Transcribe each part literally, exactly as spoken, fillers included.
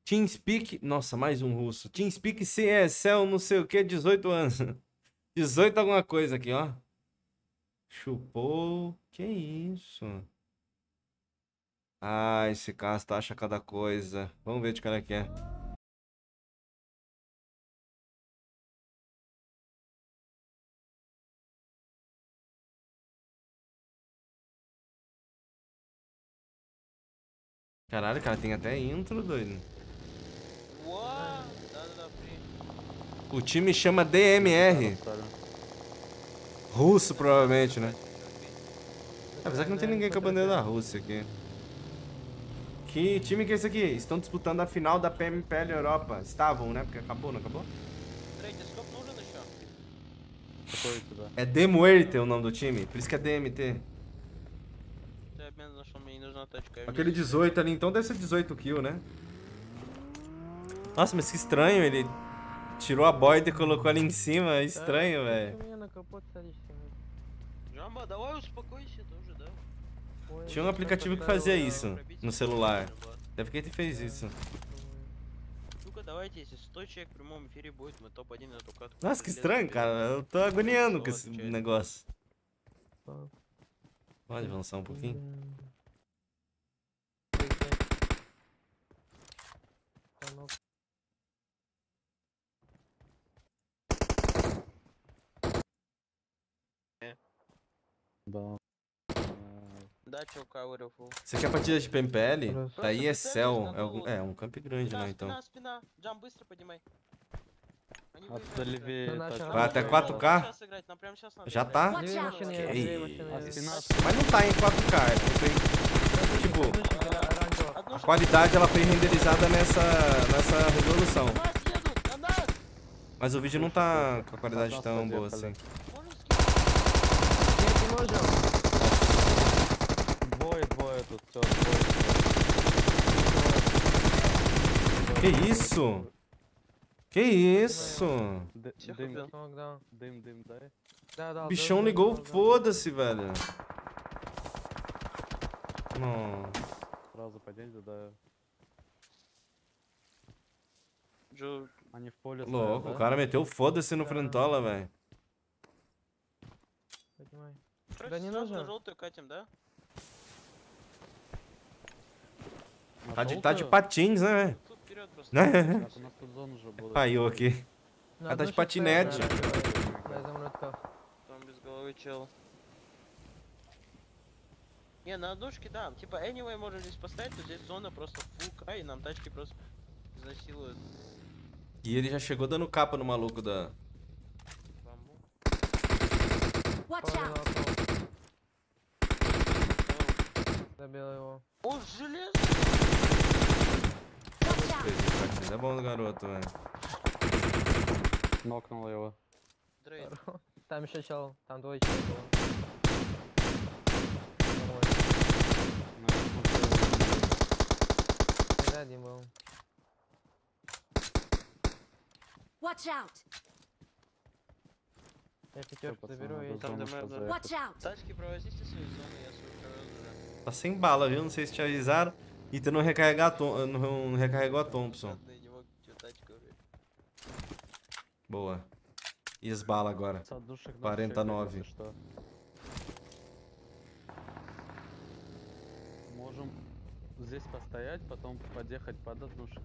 TeamSpeak, nossa, mais um russo. TeamSpeak C S L, não sei o que, dezoito anos. dezoito alguma coisa aqui, ó. Chupou. Que isso? Ah, esse Castro acha cada coisa. Vamos ver de cara que é. Caralho, cara, tem até intro, doido. O time chama D M R. Russo, provavelmente, né? Apesar que não tem ninguém com a bandeira da Rússia aqui. Que time que é esse aqui? Estão disputando a final da P M P L Europa. Estavam, né? Porque acabou, não acabou? É D Muerte o nome do time, por isso que é D M T. Aquele dezoito ali, então deve ser dezoito kills, né? Nossa, mas que estranho, ele tirou a boida e colocou ali em cima, é estranho, velho. Tinha um aplicativo que fazia isso no celular. Deve que ele fez isso. Nossa, que estranho, cara. Eu tô agoniando com esse negócio. Pode avançar um pouquinho? Você quer partida de P M P L? Aí é céu. É, algum... é um camp grande, né? Então. Vai até quatro K? Já tá? Que isso? Mas não tá em quatro K. É tipo, a qualidade ela foi renderizada nessa, nessa resolução. Mas o vídeo não tá com a qualidade tão boa assim. Que isso? Que isso? O bichão ligou, foda-se, velho. Não. Louco, o cara meteu foda-se no Frentola, velho. Tá de, tá de patins, né, velho? Né? Caiu aqui. Ah, tá de patinete. Не, на однушке, да. Типа, anyway, можно здесь поставить, то здесь зона просто full К, и нам тачки просто засилуют. E ele já chegou dando capa no maluco da... Watch out! Забил его. О, железо! É bom do garoto, velho. Нокнул его. Дрейд. Там еще чел, там двое чел было. Да, Дим был. Watch out! Я пятерку пацаны, заберу и... надо Там, зону где мы- сейчас Watch out! Тачки провозите свою зону, я свою провез уже. Tá sem bala, viu? Não sei se te avisaram. E tu não, recarregar a Tom... não recarregou a Thompson. Ладно, я не мог ничего тачка убить. Boa. E as balas agora? quarenta e nove. Можем здесь постоять, потом подъехать под однушек.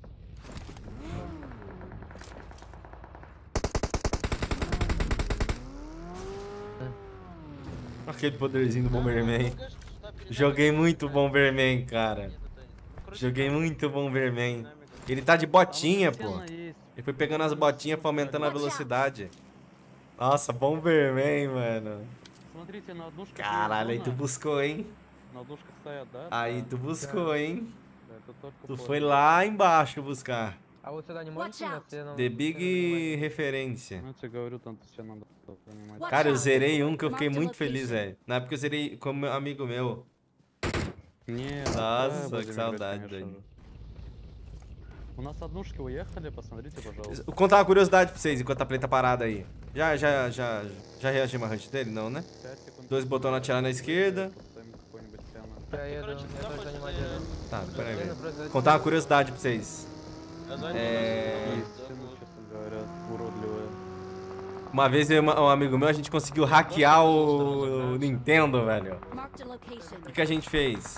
Aquele poderzinho do Bomberman. Joguei muito Bomberman, cara. Joguei muito Bomberman. Ele tá de botinha, pô. Ele foi pegando as botinhas, foi aumentando a velocidade. Nossa, Bomberman, mano. Caralho, aí tu buscou, hein? Aí tu buscou, hein? Tu foi lá embaixo buscar. А вот сюда не можете Watch out. идти? Ну, The Big referência. Ну, я тебе говорю, там все надо понимать. Cara, eu zerei um que eu fiquei muito feliz, velho. Na época eu zerei com meu amigo meu. Нет, Nossa, да, que будем saudade, играть, конечно doido. же. У нас однушки уехали, посмотрите, пожалуйста. Vou contar uma curiosidade pra vocês enquanto a play tá parada aí. Já, já, já, já reagi uma hunt dele? Não, né? пять секунд. Dois botões na atirar na esquerda. Поставим какой-нибудь цену. Я еду, Короче, я туда тоже хоть занимаю это- дело. Tá, pera aí. Блин, просто- Contar uma curiosidade pra vocês. É... Стены, честно говоря, уродливые. Uma vez eu e uma- um amigo meu, a gente conseguiu hackear o, o Nintendo, velho. Marked a location. O que, que a gente fez?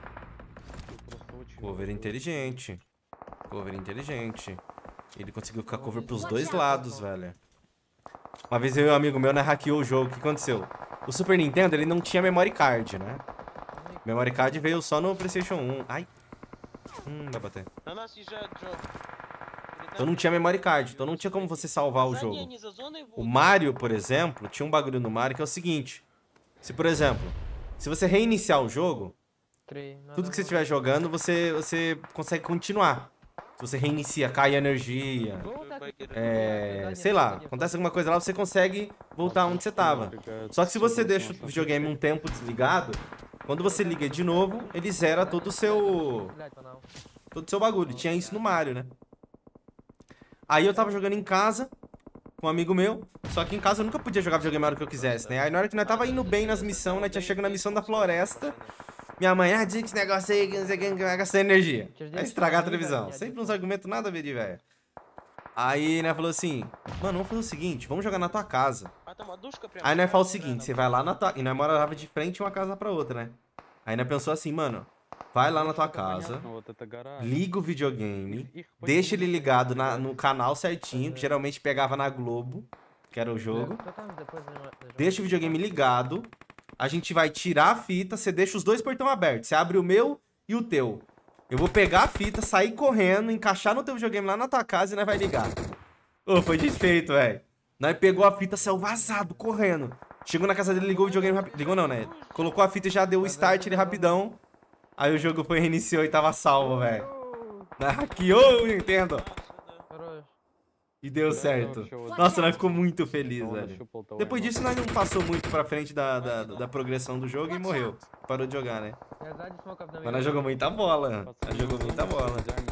Просто очень Cover уродливые. inteligente. Cover inteligente. Ele conseguiu ficar cover pros dois lados, velho. Uma vez eu e um amigo meu, né, hackeou o jogo. O que aconteceu? O Super Nintendo, ele não tinha memory card, né? Memory card veio só no PlayStation um. Ai. Hum, vai bater. На нас езжает Джо. Então não tinha memory card. Então não tinha como você salvar o Задние jogo. они за зоной O будут. Mario, por exemplo, tinha um bagulho no Mario que é o seguinte. Se, por exemplo, se você reiniciar o jogo, Три. Надо tudo que você было. estiver jogando, você, você consegue continuar. Se você reinicia, cai a energia. Было вот так вот? É, Задние sei lá, задние acontece alguma coisa lá, você consegue voltar onde você tava. Só que se você deixa o videogame um tempo desligado, quando você liga de novo, ele zera todo o seu, Блядь, панал. todo o seu bagulho. Tinha isso no Mario, né? Aí eu tava jogando em casa com um amigo meu, só que em casa eu nunca podia jogar videogame na hora que eu quisesse, né? Aí na hora que nós tava indo bem nas missões, né? Tinha chegado na missão da floresta. Minha mãe, ah, diz que esse negócio aí, que não sei o que, que vai gastar energia. Vai estragar a televisão. Sempre uns argumentos nada a ver de velho. Aí, né, falou assim, mano, vamos fazer o seguinte, vamos jogar na tua casa. А там одушка прям. Aí, né, fala o seguinte, você vai lá na tua... E nós morava de frente uma casa pra outra, né? Aí, né, pensou assim, mano, vai lá na tua casa, Вот это гора. liga o videogame, Их deixa ele почему-то ligado не na, no canal certinho, que geralmente pegava na Globo, que era o jogo. Кто там depois нажимает? Deixa o videogame ligado, a gente vai tirar a fita, você deixa os dois portões abertos, você abre o meu e o teu. Eu vou pegar a fita, sair correndo, encaixar no teu videogame lá na tua casa e nós vai ligar. Ô, foi desfeito, velho. Nós pegou a fita, saiu vazado, correndo. Chegou na casa dele, ligou o videogame rapidão. Ligou não, né? Colocou a fita e já deu o start ele rapidão. Aí o jogo foi, reiniciou e tava salvo, velho. Hackeou o Nintendo. Хорош. E deu certo. Nossa, nós ficou muito feliz, velho. Depois disso, nós não passou muito pra frente da, da, da progressão do jogo e morreu. Parou de jogar, né? Я сзади смоков Mas nós jogamos muita bola. Nós jogamos muita bola.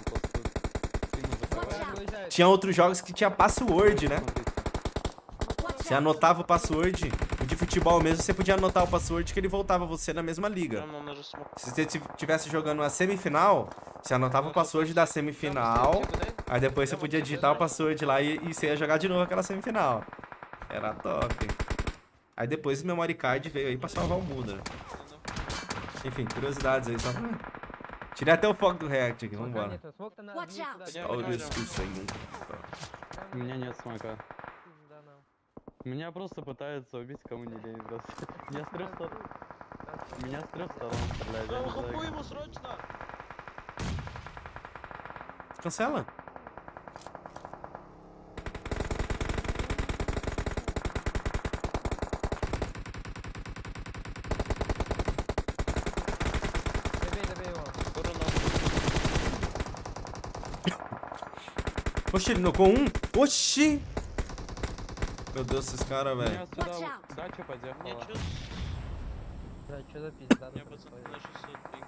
Выезжает. Tinha outros jogos que tinha password, né? Watch Você out. anotava o password. O de futebol mesmo, você podia anotar o password que ele voltava você na mesma liga. Прям нам даже смог. Se você estivesse jogando uma semifinal, você anotava o password da semifinal. Aí depois você podia digitar o password lá e, e você ia jogar de novo aquela semifinal. Era top. Aí depois o memory card veio aí pra salvar o mundo, né? Enfim, curiosidades aí só pra... Tirei até o foco do React aqui, Смока vambora. нету. Смок-то надо Watch вниз out. туда. Olha isso, isso aí. У меня нет смока. Да, на. Меня просто пытаются убить, кому не лень просто. Меня с трех сторон. Меня с трех сторон стреляют. я Да, не знаю, хапу как. ему срочно! Cancela. Добей, добей его. Oxi, ele nocou um? Oxi! Meu Deus, esses caras, У velho. меня сюда Watch вот out. дача Мне подъехала. чё? Да, что за пизда? Мне тут пацаны происходит? на шестьсот прыгают.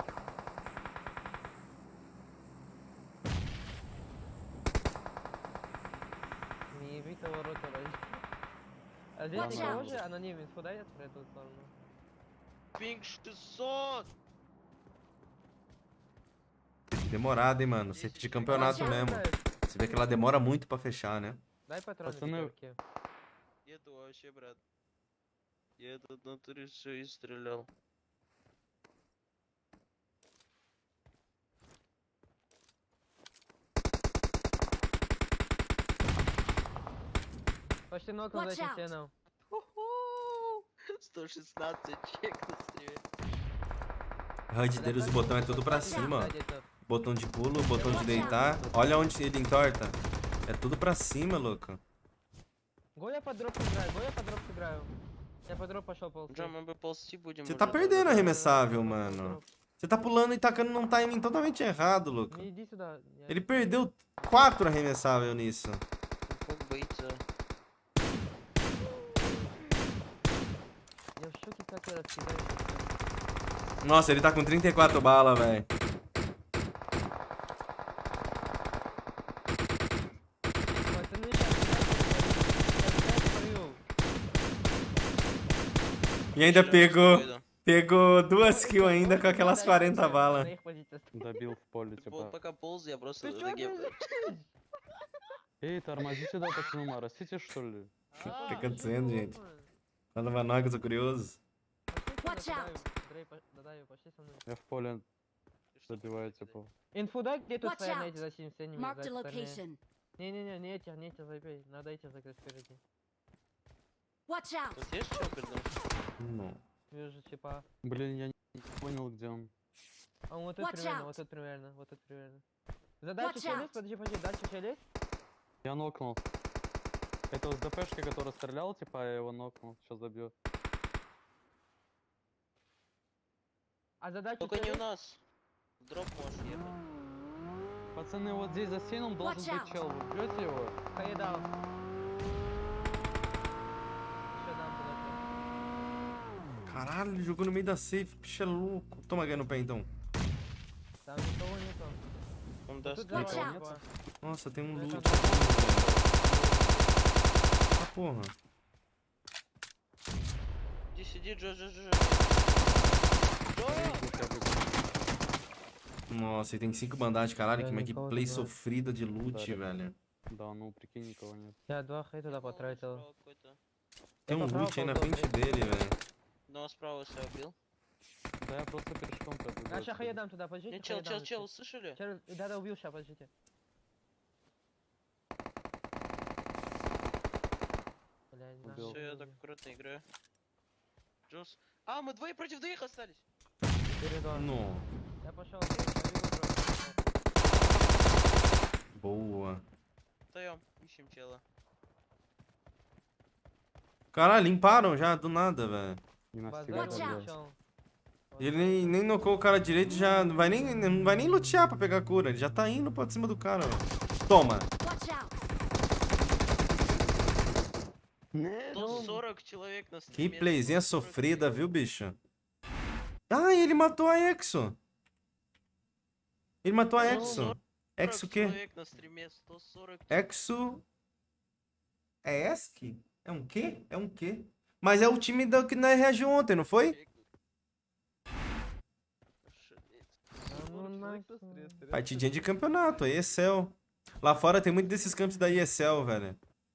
Не еби того рота, блядь. А здесь Watch никого out. же анонимец подает в эту сторону? Пинг шестьсот! Demorado, hein, mano. Sete de campeonato mesmo. Você vê que ela demora muito pra fechar, né? Дай патроны Пацаны, пятерки. Еду вообще, брат. Я тут внутри все и стрелял. Почти нокнул за Watch этим out. стеном. Уху! сто шестнадцать чекнул себе. A H U D dele, os botões é tudo pra cima, ó. Сзади тут. Botão de pulo, botão de deitar. Olha onde ele entorta. É tudo pra cima, louco. Го я под дроп играю, го я под дроп играю. Я под дроп пошел ползти. Джо, мы бы ползти будем. Você уже tá даже. perdendo Да, arremessável, да, да, mano. дроп. Você tá pulando e tacando num timing totalmente errado, louco. Не иди сюда. я- Ele perdeu quatro arremessável nisso. Фук боится. Я в шоке, как я раскидаю. Nossa, ele tá com trinta e quatro bala, velho. Пацаны, сейчас я говорю. E ainda pegou. Pegou duas kills ainda com aquelas quarenta balas. Добил в поле, Типа, типа. пока полз, я просто Ты чё, загиб- Эй, тормозите, да, пацаны, растите, что ли? O que tá acontecendo, gente? Fala pra nós que eu tô curioso. Watch out. Я в поле добиваю, типа. Инфу дай, где тут Watch стоят на out. эти за синими, синими, Mark the за остальные. location. Не-не-не, не этих, не этих забей. Надо этих закрыть впереди. Watch out. Тут есть что передам? Não. Вижу, типа. Блин, я не понял, где он. А он вот тут Watch примерно, out. вот тут примерно, вот тут примерно. Задача Watch челюсть, out. подожди, подожди, дальше челюсть. Я нокнул. Это с ДПшки, который стрелял, типа, я его нокнул. Сейчас добью. А задача Только не у челюсть. нас. В дроп можешь ехать. Пацаны, вот здесь за стеном должен Watch быть out. чел. Вы бьете его? Хае дал. Еще дам туда. Caralho, ele jogou no meio da safe. Bicho é louco. Toma ganha no pé então. Там никого нету. Он Тут даст. Watch никого out. нету. Nossa, tem um Deixa loot. eu Ah, porra. Иди сиди, Джо, Джо, Джо. Тут я бегу. Nossa, e tem cinco bandagens, caralho. É, Que, mas que Nicole play também. sofrida de loot, Udaram. velho. Да, ну прикинь, никого нет. Я два хей туда потратил. Справа какой-то. Tem um попробовал loot aí na колдовать. frente dele, velho. Но справа себя убил. Да я просто пешком пробегу. А, ща хае отсюда. дам туда, подождите. Не, чел, хае чел, дам, чел, если- слышали? Чел, да-да, убил, ща, подождите. Блядь, Убил. нахуй. Все, я так аккуратно играю. Джос. А, мы двое против двоих остались. Передон. No. Я пошел, я бегу просто. Boa. Встаем, ищем тело. Caralho, limparam já, do nada, velho. Не Базар, настигай, Watch да, out. чел. Ele nem, nem nocou o cara direito, já não vai nem, não vai nem lutear pra pegar cura. Ele já tá indo pra cima do cara, ó. Toma. Watch out. сто сорок человек на Que стриме. playzinha сто сорок sofrida, человек. viu, bicho? Ah, ele matou a Exo. Ele matou a Exo. Exo o quê? человек на стриме, сто сорок. Exo... É Esk? É um quê? É um quê? Mas é o time da, que nós reagiu ontem, não foi? А ну нахуй. Partidinha de campeonato, aí E S L. Lá fora tem muito desses campos da E S L, velho.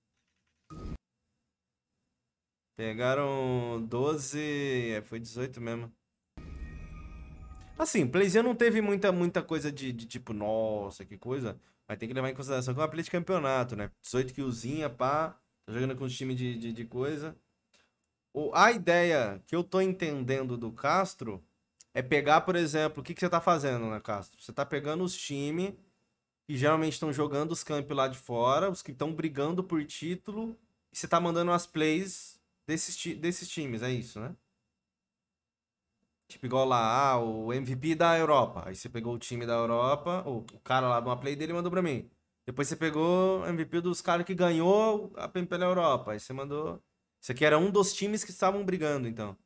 Pegaram doze... É, foi dezoito mesmo. Assim, Playzinha não teve muita, muita coisa de, de tipo, nossa, que coisa. Mas tem que levar em consideração que é uma play de campeonato, né? dezoito killzinha, pá. Tá jogando com os times de, de, de coisa. O, a ideia que eu tô entendendo do Castro é pegar, por exemplo, o que, que você tá fazendo, né, Castro? Você tá pegando os times que geralmente estão jogando os camp lá de fora, os que estão brigando por título, e você tá mandando as plays desses, ti- desses times, é isso, né? Tipo, igual lá, ah, o M V P da Europa. Aí você pegou o time da Europa, ou o cara lá de uma play dele mandou pra mim. Depois você pegou o M V P dos caras que ganhou a P M P L Europa. Aí você mandou... Isso aqui era um dos times que estavam brigando, então.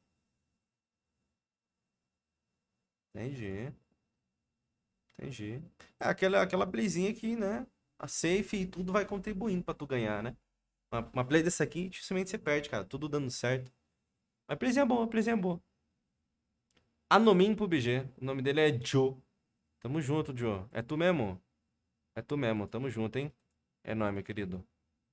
Entendi. Entendi. É aquela, aquela playzinha que, né? A safe e tudo vai contribuindo pra tu ganhar, né? Uma, uma play dessa aqui, dificilmente você perde, cara. Tudo dando certo. Mas playzinha boa, playzinha boa. Anomin pro B G. O nome dele é Joe. Tamo junto, Joe. É tu mesmo? É tu mesmo. Tamo junto, hein? É nóis, meu querido.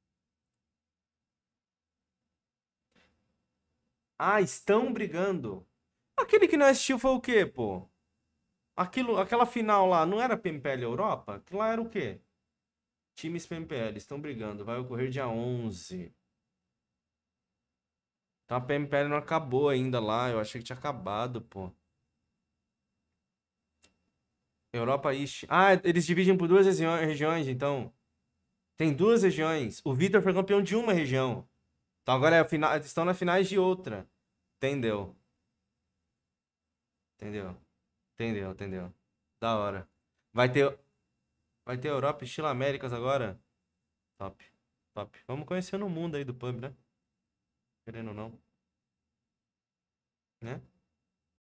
Ah, estão brigando. Aquele que nós assistiu foi o quê, pô? Aquilo, aquela final lá, não era P M P L Europa? Aquilo lá era o quê? Times P M P L estão brigando. Vai ocorrer dia onze. Então a P M P L não acabou ainda lá. Eu achei que tinha acabado, pô. Europa East. Ah, eles dividem por duas regi- regiões, então. Tem duas regiões. O Vitor foi campeão de uma região. Então agora é a fina- estão nas finais de outra. Entendeu? Entendeu? Entendeu, entendeu. Da hora. Vai ter. Vai ter Europa e estilo Américas agora? Top. Top. Vamos conhecendo o mundo aí do pub, né? Querendo ou não. Né?